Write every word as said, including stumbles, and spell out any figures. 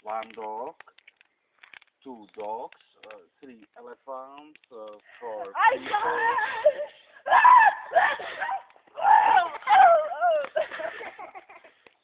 one dog, two dogs, uh, three elephants, uh, four